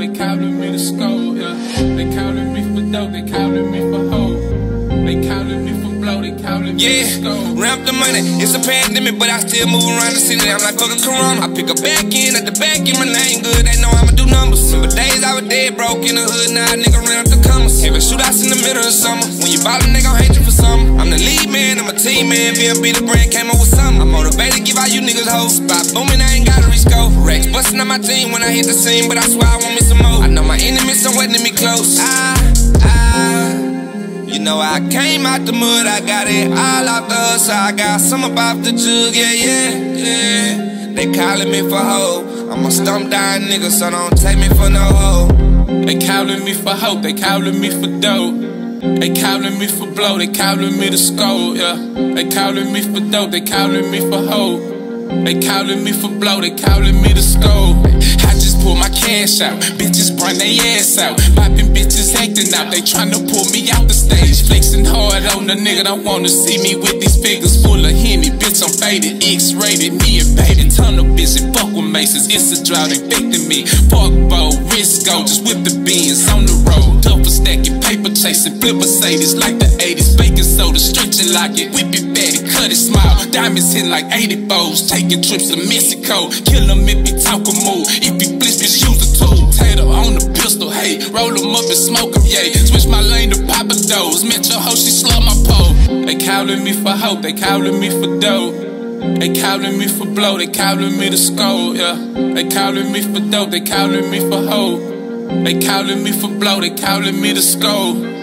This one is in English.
they calling me the skull, yeah. They calling me for dope, they calling me for hoe. They calling me for blow, they calling me for skull. Ramp the money, it's a pandemic, but I still move around the city. I'm like fucking Corona. I pick a back end at the back end, my name good, they know I'ma do numbers. Remember days I was dead broke in the hood, now a nigga ran up the commas. Having shootouts in the middle of summer. When you ballin', they gon' hate you for something. I'm the lead man, I'm a team man. VLB the brand came up with something. I'm motivated, give all you niggas hoes. Spot booming, I ain't gotta reach go. Racks bustin' on my team when I hit the scene, but I swear I want me some more. I know my enemies, some waiting me close. You know I came out the mud, I got it all off the hustle. I got some about the jug, yeah. They calling me for hoe. I'm a stump down nigga, so don't take me for no hoe. They calling me for hope, they calling me for dope. They calling me for blow, they calling me the skull, yeah. They calling me for dope, they calling me for hoe. They calling me for blow, they calling me the skull. I just pull my cash out, bitches run they ass out. Poppin' bitches acting out, they tryna pull me out the stage. Flexing hard on the nigga, don't wanna see me with these figures full of Henny. Bitch, I'm faded, X-rated, me and baby. Tunnel busy, fuck with Masons, it's a drought infecting me. Park bowl, Risco, just whip the beans on the road. Duffel stacking, paper chasing, flip Mercedes like the 80s. Baking soda, stretch it, lock it, whip it back, cut it smile. Diamonds hit like 80 bows, taking trips to Mexico. Kill him if he talk a move, if he blitz, bitch, use a tool. Tater on the pistol, hey, roll him up and smoke him, yay. Switch my lane to Papa Do's, met your hoe, she slung my pole. They calling me for hope, they calling me for dope. They calling me for blow, they calling me the skull, yeah. They calling me for dope, they calling me for hoe. They calling me for blow, they calling me the skull.